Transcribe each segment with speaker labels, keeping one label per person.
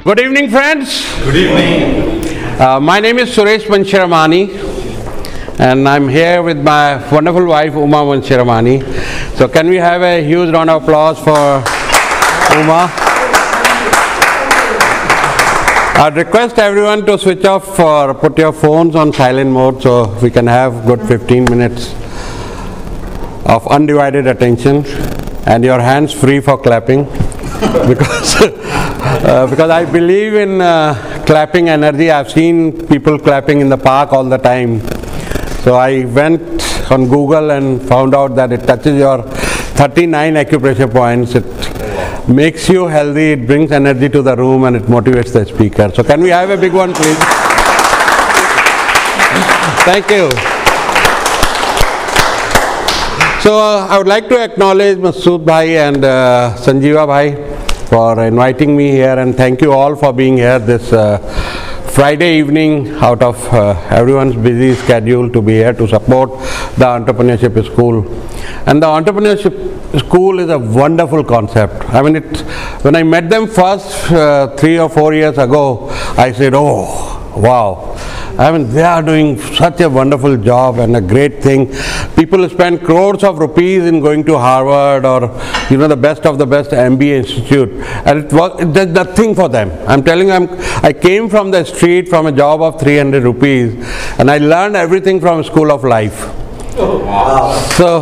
Speaker 1: Good evening, friends.
Speaker 2: Good evening.
Speaker 1: My name is Suresh Mansharamani, and I'm here with my wonderful wife, Uma Mansharamani. So can we have a huge round of applause for Uma? I'd request everyone to switch off or put your phones on silent mode so we can have good 15 minutes of undivided attention and your hands free for clapping because I believe in clapping energy. I've seen people clapping in the park all the time. So I went on Google and found out that it touches your 39 acupressure points. It makes you healthy, it brings energy to the room, and it motivates the speaker. So can we have a big one, please? Thank you. So I would like to acknowledge Masood Bhai and Sanjeeva Bhai for inviting me here, and thank you all for being here this Friday evening out of everyone's busy schedule to be here to support the Entrepreneurship School. And the Entrepreneurship School is a wonderful concept. I mean, when I met them first 3 or 4 years ago, I said, oh, wow. I mean, they are doing such a wonderful job and a great thing. People spend crores of rupees in going to Harvard or, the best of the best MBA institute, and there's nothing for them. I'm telling you, I came from the street from a job of 300 rupees, and I learned everything from School of Life.
Speaker 2: Oh, wow.
Speaker 1: So,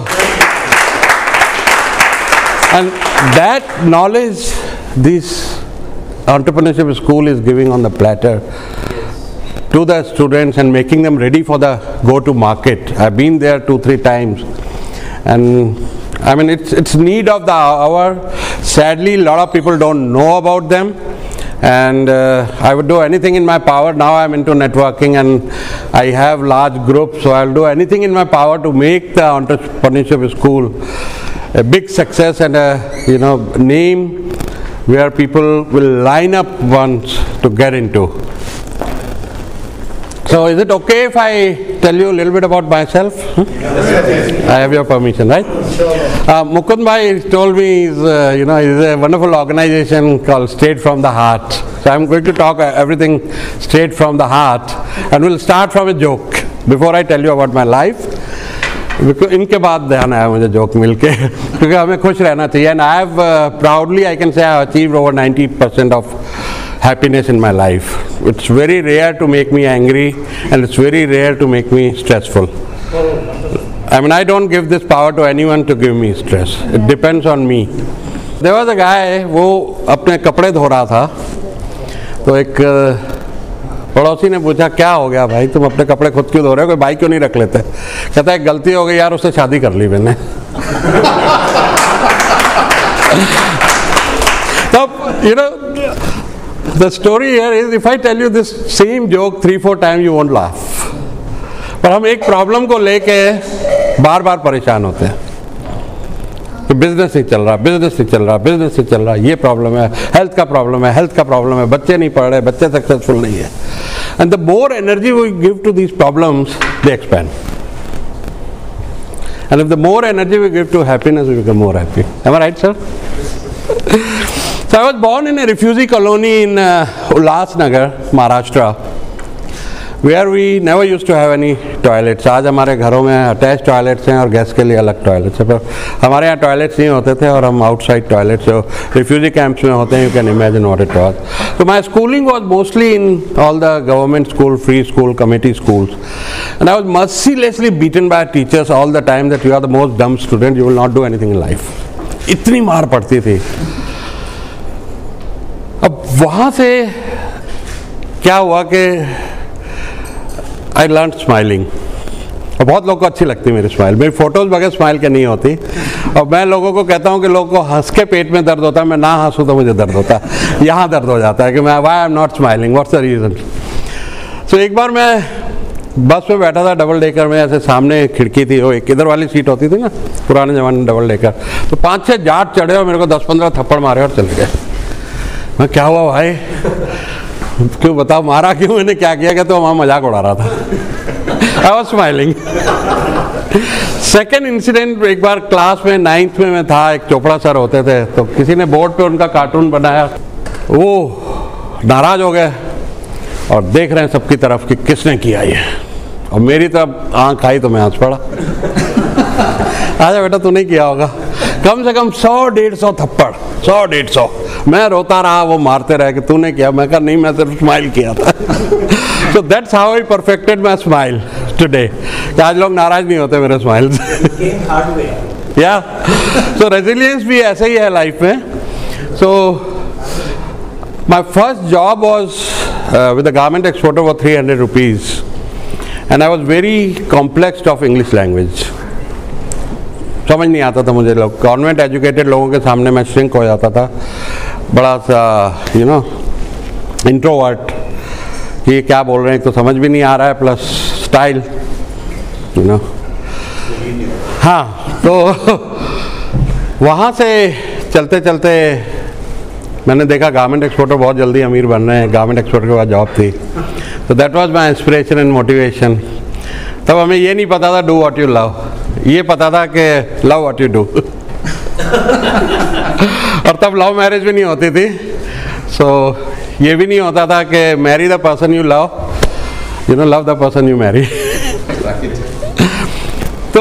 Speaker 1: and that knowledge this Entrepreneurship School is giving on the platter to the students and making them ready for the go-to market. I've been there 2-3 times, and I mean it's need of the hour. Sadly, a lot of people don't know about them, and I would do anything in my power. Now I'm into networking and I have large groups, so I'll do anything in my power to make the Entrepreneurship School a big success and a name where people will line up once to get into. So is it okay if I tell you a little bit about myself? Yes. I have your permission, right? Mukund Bhai told me he's a wonderful organization called Straight from the Heart. So I'm going to talk everything straight from the heart, and we'll start from a joke before I tell you about my life. इनके बाद ध्यान आया मुझे joke मिलके क्योंकि हमें खुश रहना चाहिए, and I have proudly I can say I have achieved over 90% of happiness in my life. It's very rare to make me angry, and it's very rare to make me stressful. I mean, I don't give this power to anyone to give me stress. It depends on me. There was a guy, वो अपने कपड़े धो रहा था, तो एक पड़ोसी ने पूछा क्या हो गया भाई, तुम अपने कपड़े खुद क्यों धो रहे हो, कोई भाई क्यों नहीं रख लेते? कहता है गलती हो गई यार, उससे शादी कर ली मैंने. So, the story here is, if I tell you this same joke 3-4 times, you won't laugh. पर हम एक प्रॉब्लम को लेके बार बार परेशान होते हैं कि बिजनेस नहीं चल रहा, बिजनेस नहीं चल रहा, बिजनेस नहीं चल रहा, ये प्रॉब्लम है, हेल्थ का प्रॉब्लम है, हेल्थ का प्रॉब्लम है, बच्चे नहीं पढ़ रहे, बच्चे सक्सेसफुल नहीं है. And the more energy we give to these problems, they expand. And if the more energy we give to happiness, we become more happy. Am I right, sir? So I was born in a refugee colony in Ulhasnagar, Maharashtra, where we never used to have any toilets. आज हमारे घरों में attach toilets हैं और gas के लिए अलग toilets हैं, पर हमारे यहाँ टॉयलेट्स नहीं होते थे और हम आउटसाइड टॉयलेट्स जो रिफ्यूजी कैंप्स में होते हैं. You can imagine what it was. So my schooling was mostly in all the government school, free school, committee schools, and I was mercilessly beaten by teachers all the time that you are the most dumb student, you will not do anything in life. इतनी मार पड़ती थी. अब वहाँ से क्या हुआ कि I learned smiling. और बहुत लोगों को अच्छी लगती है मेरी स्माइल. मेरी फोटोज बगैर स्माइल के नहीं होती, और मैं लोगों को कहता हूँ कि लोगों को हंस के पेट में दर्द होता है, मैं ना हंसूँ तो मुझे दर्द होता है. यहाँ दर्द हो जाता है कि मैं why I am not smiling, what's the reason. So एक बार मैं बस में बैठा था डबल डेकर में, ऐसे सामने खिड़की थी, वो एक इधर वाली सीट होती थी ना पुराने ज़माने में डबल डेकर, तो 5-6 जाट चढ़े और मेरे को 10-15 थप्पड़ मारे और चले गए. मैं क्या हुआ भाई, क्यों बताओ, मारा क्यों, मैंने क्या किया? तो वहाँ मजाक उड़ा रहा था. I was smiling. Second incident, एक बार क्लास में 9th में मैं था, एक चोपड़ा सर होते थे, तो किसी ने बोर्ड पे उनका कार्टून बनाया. वो नाराज हो गए और देख रहे हैं सबकी तरफ कि किसने किया ये, और मेरी तरफ आंख आई तो मैं हंस पड़ा। आजा बेटा तूने किया होगा। कम से कम 100-150 थप्पड़, 100-150। मैं रोता रहा, वो मारते रहे कि तूने किया। मैं कहा नहीं, मैं सिर्फ स्माइल किया था। So that's how I perfected my smile today. आज लोग नाराज नहीं होते मेरे स्माइल से। या सो रेजिलियंस भी ऐसे ही है लाइफ में। So my first job was with a garment exporter for 300 rupees and I was very complexed of English language. समझ नहीं आता था मुझे। लोग गवर्नमेंट एजुकेटेड लोगों के सामने मैं श्रिंक हो जाता था, बड़ा सा इंट्रोवर्ट, कि ये क्या बोल रहे हैं, तो समझ भी नहीं आ रहा है, प्लस स्टाइल हाँ। तो वहाँ से चलते चलते मैंने देखा गारमेंट एक्सपोर्टर बहुत जल्दी अमीर बन रहे हैं। गारमेंट एक्सपोर्टर के बाद जॉब थी, तो that was my inspiration and motivation. तब हमें ये नहीं पता था डू व्हाट यू लव, ये पता था कि लव व्हाट यू डू। और तब लव मैरिज भी नहीं होती थी, सो ये भी नहीं होता था कि marry the person you love, love the person you marry. तो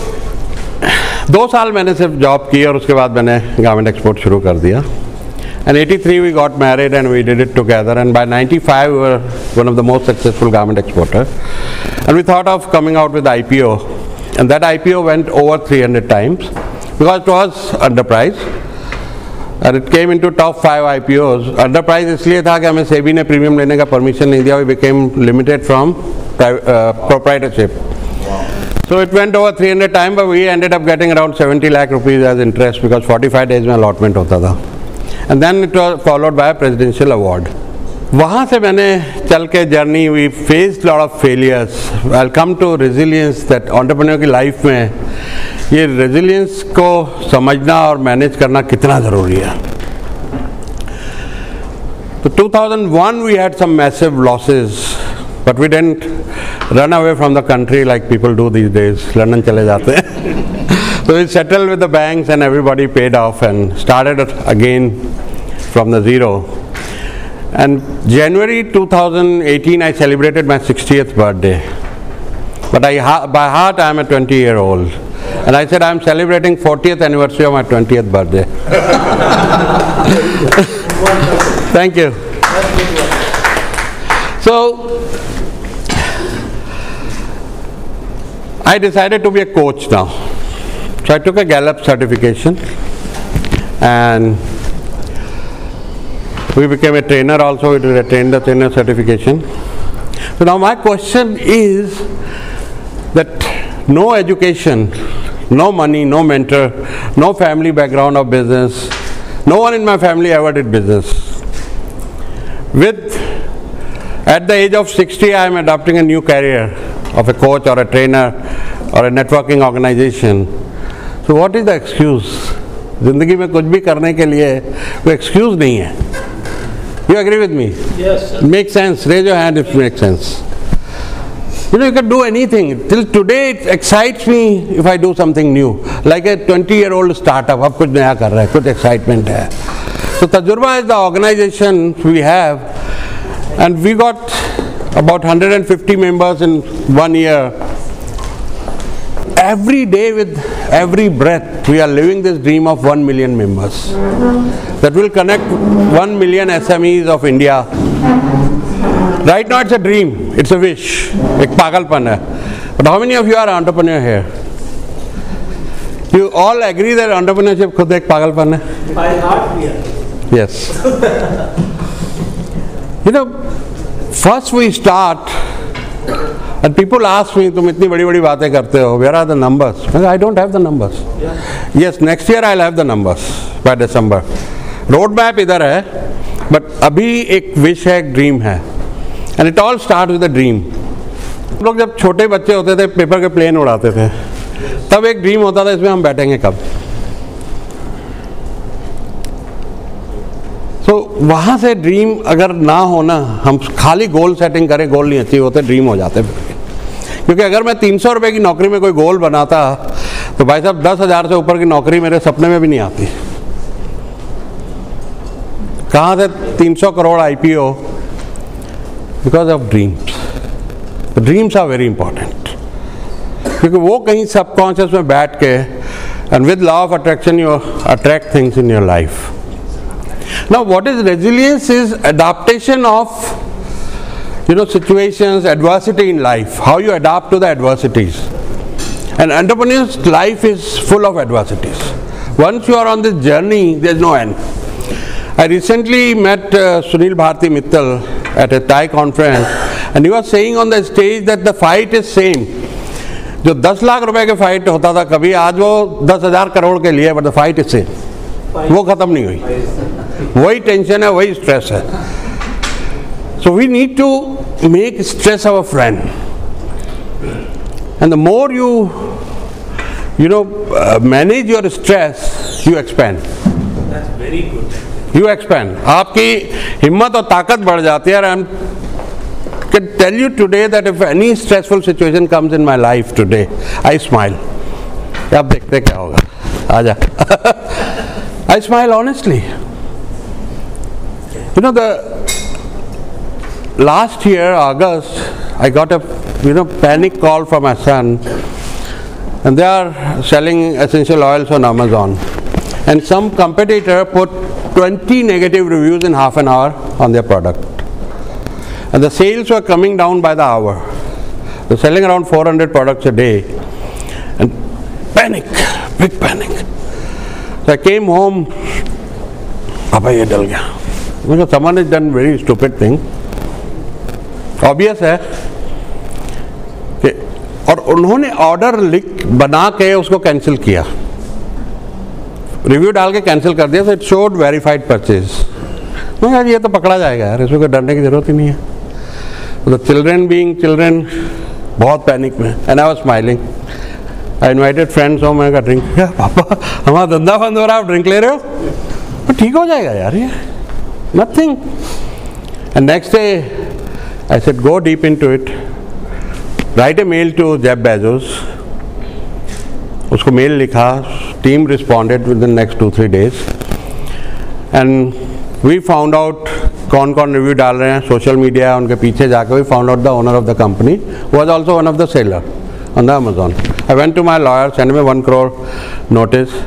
Speaker 1: 2 साल मैंने सिर्फ जॉब की और उसके बाद मैंने गारमेंट एक्सपोर्ट शुरू कर दिया। And 83 we got married and we did it together, and by 95 we were one of the most successful garment exporter, and we thought of coming out with IPO, and that IPO went over 300 times because it was underpriced and it came into top 5 IPOs. Underpriced इसलिए था कि हमें सेबी ने premium लेने का permission नहीं दिया। We became limited from proprietorship. So it went over 300 times, but we ended up getting around 70 lakh rupees as interest because 45 days में allotment होता था। And then it was followed by a presidential award. वहाँ से मैंने चल के journey, we faced lot of failures. I'll come to resilience, that entrepreneur की life में ये resilience को समझना और मैनेज करना कितना ज़रूरी है। तो 2001 we had some massive losses, but we didn't run away from the country like people do these days. London चले जाते हैं। So we settled with the banks and everybody paid off and started again from the zero. And January 2018 I celebrated my 60th birthday. But by heart I am a 20-year-old. And I said I am celebrating 40th anniversary of my 20th birthday. Thank you. So I decided to be a coach now. So I took a Gallup certification and we became a trainer also. We did a trainer certification. So now my question is that no education, no money, no mentor, no family background of business, no one in my family ever did business. At the age of 60 I am adopting a new career of a coach or a trainer or a networking organization. So what is the excuse? जिंदगी में कुछ भी करने के लिए कोई excuse नहीं है। You agree with me?
Speaker 2: Yes, sir.
Speaker 1: It makes sense. Raise your hand if it makes sense. You can do anything. Till today it excites me if I do something new. Like a 20-year-old startup, अब कुछ नया कर रहा है, कुछ excitement है। So Tajurba is the organization we have, and we got about 150 members in 1 year. Every day, with every breath, we are living this dream of 1 million members that will connect 1 million SMEs of India. Right now it's a dream, it's a wish, एक पागलपन है. But how many of you are entrepreneur here? You all agree that entrepreneurship खुद एक पागलपन है?
Speaker 2: By heart, we are.
Speaker 1: Yes. First we start and people ask me, तुम इतनी बड़ी-बड़ी बातें करते हो, where are the numbers? I don't have the numbers. Yes, next year I'll have the numbers by December. Road map इधर है, but अभी एक wish है, एक dream है. And it all starts with a dream. हम लोग जब छोटे बच्चे होते थे, पेपर के प्लेन उड़ाते थे, तब एक ड्रीम होता था इसमें हम बैठेंगे कब. तो वहाँ से ड्रीम अगर ना होना, हम खाली गोल सेटिंग करें, गोल नहीं अचीव होते, ड्रीम हो जाते. क्योंकि अगर मैं 300 रुपये की नौकरी में कोई गोल बनाता तो भाई साहब 10,000 से ऊपर की नौकरी मेरे सपने में भी नहीं आती. कहाँ से 300 crore IPO? Because of dreams. The dreams are very important. क्योंकि वो कहीं सबकॉन्शियस में बैठ के, and with law of attraction you attract things in your life. Now what is resilience is adaptation of situations, adversity in life, how you adapt to the adversities. And entrepreneur's life is full of adversities. Once you are on this journey, there is no end. I recently met Sunil Bharti Mittal at a Thai conference, and he was saying on the stage that the fight is same. जो 10 लाख रुपए के fight होता था कभी, आज वो 10,000 करोड़ के लिए, but the fight is same. वो खत्म नहीं हुई. वही टेंशन है, वही स्ट्रेस है. So we need to make stress our friend, and the more you manage your stress, you expand.
Speaker 2: That's very good.
Speaker 1: You expand. आपकी हिम्मत और ताकत बढ़ जाती है. I can tell you today that if any stressful situation comes in my life today, I smile. अब देखते क्या होगा. आजा. I smile honestly. The last year, August, I got a panic call from my son, and they are selling essential oils on Amazon, and some competitor put 20 negative reviews in half an hour on their product, and the sales were coming down by the hour. They're selling around 400 products a day, and panic, big panic. So I came home, Papa ye dal gaya. Because someone has done very stupid thing. Obvious है कि, और उन्होंने order बना के उसको cancel किया, review डाल के कैंसिल कर दिया. तो इट शोड वेरीफाइड परचेज. तो यार ये तो पकड़ा जाएगा यार, इसमें कोई डरने की जरूरत ही नहीं है. तो चिल्ड्रेन बीइंग चिल्ड्रेन बहुत पैनिक में. And I was smiling. I invited friends home. मैंने कहा ड्रिंक. पापा हमारा धंधा बंद हो रहा है, आप ड्रिंक ले रहे हो? तो ठीक हो जाएगा यार, ये nothing. And next day I said, go deep into it. Write a mail to Jeff Bezos. उसको मेल लिखा. Team responded within the next 2-3 days. And we found out कौन कौन रिव्यू डाल रहे हैं. सोशल मीडिया उनके पीछे जाकर we found out the owner of the company was also one of the seller on the Amazon. I went to my lawyer, sent him a 1 crore notice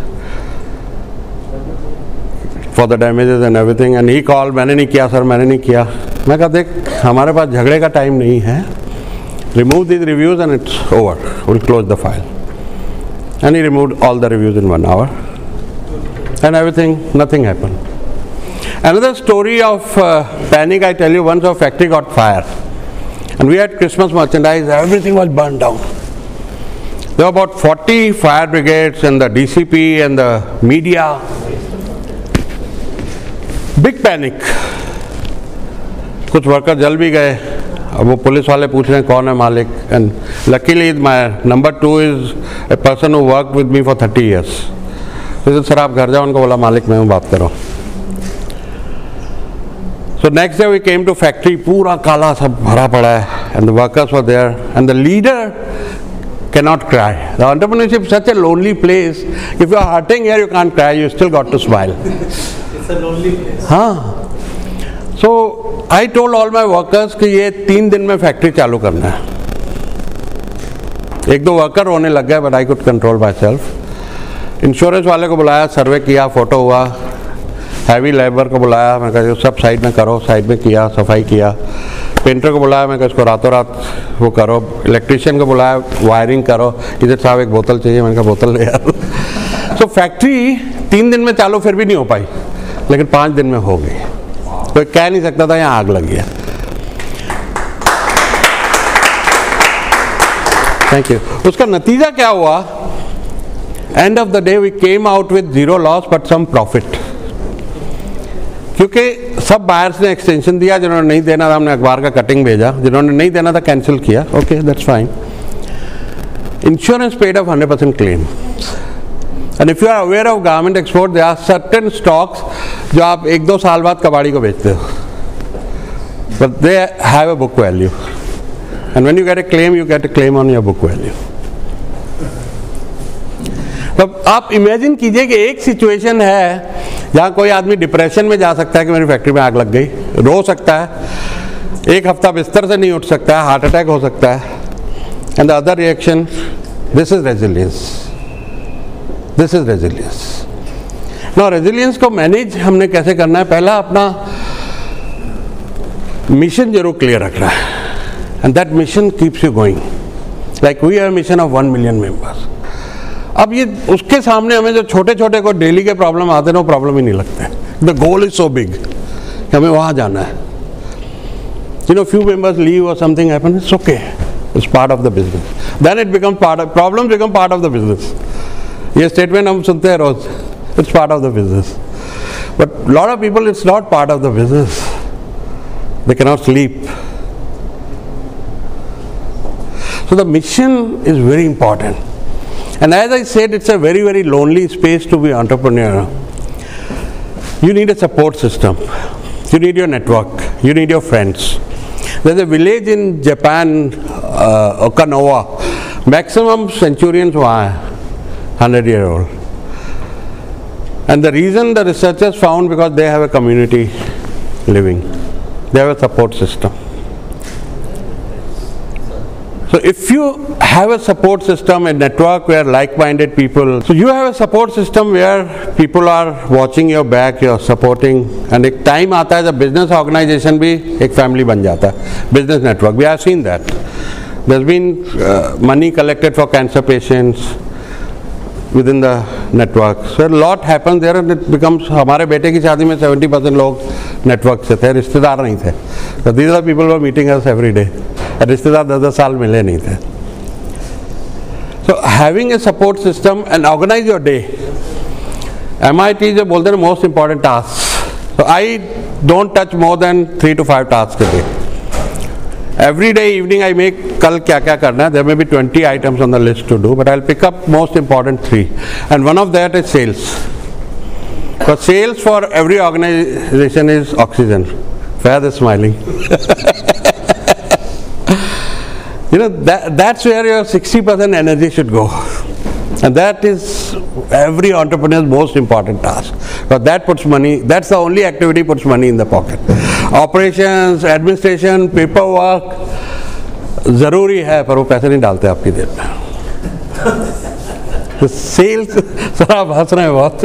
Speaker 1: for the damages and everything, and he called. मैंने नहीं किया sir, मैंने नहीं किया. मैं कहा देख हमारे पास झगड़े का टाइम नहीं है. Remove these reviews and it's over. We'll close the file. And he removed all the reviews in 1 hour. And everything, nothing happened. Another story of panic I tell you. Once our factory got fire, and we had Christmas merchandise. Everything was burned down. There were about 40 fire brigades and the DCP and the media. Big panic. कुछ worker जल भी गए. अब वो police वाले पूछ रहे हैं कौन है मालिक. And luckily my number 2 is a person who work with me for 30 years. तो सर आप घर जाओ. उनको बोला मालिक मैं हूँ, बात करो. So next day we came to factory. पूरा काला सब भरा पड़ा है. And the workers were there and the leader cannot cry. The entrepreneurship is such a lonely place. If you are hurting here, you can't cry. You still got to smile.
Speaker 2: It's a lonely place.
Speaker 1: हाँ. So I told all my workers कि ये 3 दिन में factory चालू करना है. 1-2 worker रोने लग गए, but I could control myself. Insurance वाले को बुलाया, सर्वे किया, फोटो हुआ. हैवी लेबर को बुलाया. मैं कहा सब साइड में करो. साइड में किया, सफाई किया. पेंटर को बुलाया. मैं कहा इसको रातों रात वो करो. इलेक्ट्रीशियन को बुलाया, वायरिंग करो. इधर साहब एक बोतल चाहिए. मैंने कहा बोतल ले यार. सो फैक्ट्री 3 दिन में चालू फिर भी नहीं हो पाई, लेकिन 5 दिन में हो गई. कोई कह नहीं सकता था यहाँ आग लगी है. Thank you. उसका नतीजा क्या हुआ? End of the day we came out with 0 loss but some profit. क्योंकि सब बायर्स ने एक्सटेंशन दिया. जिन्होंने नहीं देना था हमने अखबार का कटिंग भेजा. जिन्होंने नहीं देना था कैंसिल किया. Okay that's fine. Insurance paid off 100% claim. And if you are aware of garment export, there are certain stocks जो आप 1-2 साल बाद कबाड़ी को बेचते हो, but they have a book value. And when you get a claim, you get a claim on your book value. तो आप इमेजिन कीजिए कि एक सिचुएशन है जहाँ कोई आदमी डिप्रेशन में जा सकता है कि मेरी फैक्ट्री में आग लग गई, रो सकता है, एक हफ्ता बिस्तर से नहीं उठ सकता है, हार्ट अटैक हो सकता है, and the other reaction, this is resilience, this is resilience. Now resilience को मैनेज हमने कैसे करना है, पहला अपना मिशन जरूर क्लियर रखना है, and that mission keeps you going, like we have mission of 1 million members. अब ये उसके सामने हमें जो छोटे छोटे को डेली के प्रॉब्लम आते हैं वो प्रॉब्लम ही नहीं लगते, the goal is so big कि हमें वहाँ जाना है। You know, few members leave or something happen, it's okay, it's part of the business. Then it becomes problems become part of the business. ये statement हम सुनते हैं रोज, it's part of the business. But lot of people, it's not part of the business. They cannot sleep. So the mission is very important. And as I said, it's a very, very lonely space to be an entrepreneur. You need a support system. You need your network. You need your friends. There's a village in Japan, Okinawa. Maximum centurions वहाँ हैं, 100-year-old. And the reason the researchers found, because they have a community living. They have a support system. So if you have a support system, a network where like-minded people, so you have a support system where people are watching your back, you're supporting, and एक time आता है जब business organization भी एक family बन जाता है, business network. We have seen that. There's been money collected for cancer patients within the network. So a lot happens there, and it becomes, हमारे बेटे की शादी में 70% लोग network से थे, रिश्तेदार नहीं थे. So these are people who are meeting us every day. रिश्तेदार 10 साल मिले नहीं थे. So having a support system and organize your day. MIT जो बोलते हैं most important tasks. So I don't touch more than 3 to 5 tasks a day. Every day evening I make कल क्या क्या करना है. There may be 20 items on the list to do, but I'll pick up most important 3. And one of that is sales. Because sales for every organization is oxygen. Fahad is smiling. You know, that's where your 60% energy should go. And that is every entrepreneur's most important task. Because that puts money, that's the only activity puts money in the pocket. Operations, administration, paperwork, ज़रूरी है, पर वो पैसे नहीं डालते आपकी जेब में. Sales, सर आप हंस रहे हैं बहुत.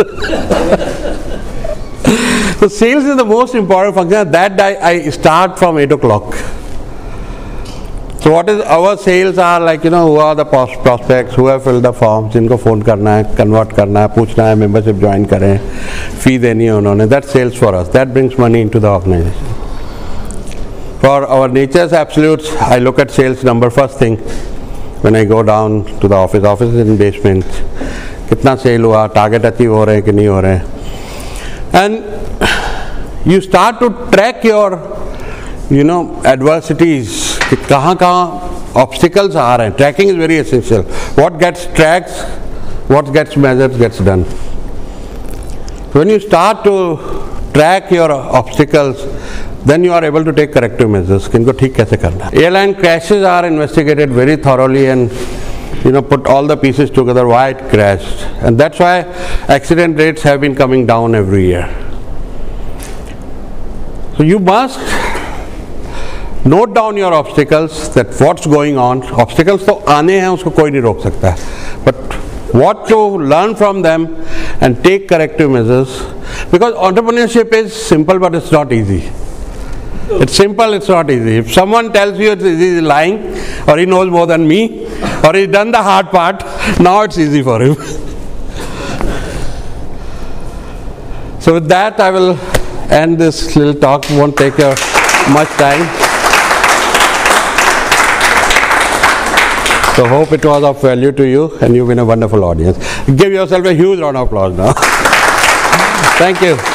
Speaker 1: So sales is the most important function. That I start from 8 o'clock. So what is our sales are like, you know, who are the prospects, who have filled the forms, जिनको phone करना है, convert करना है, पूछना है, membership join करें, fee देनी है उन्होंने. That's sales for us. That brings money into the organization. For our nature's absolutes, I look at sales number first thing when I go down to the office. Office is in basement. कितना sale हुआ, target achieve हो रहे हैं कि नहीं हो रहे हैं. And you start to track your, you know, adversities. कि कहाँ obstacles आ रहे हैं. Tracking is very essential. What gets tracked, what gets measured gets done. So when you start to track your obstacles, then you are able to take corrective measures. कि इनको ठीक कैसे करना है. Airline crashes are investigated very thoroughly and, you know, put all the pieces together why it crashed. And that's why accident rates have been coming down every year. So you must note down your obstacles, that what's going on. Obstacles तो आने हैं, उसको कोई नहीं रोक सकता है. But what to learn from them and take corrective measures. Because entrepreneurship is simple, but it's not easy. It's simple, it's not easy. If someone tells you it's easy, he's lying, or he knows more than me, or he's done the hard part, now it's easy for him. So with that, I will end this little talk. It won't take your much time. So hope it was of value to you, and you've been a wonderful audience. Give yourself a huge round of applause now. Thank you.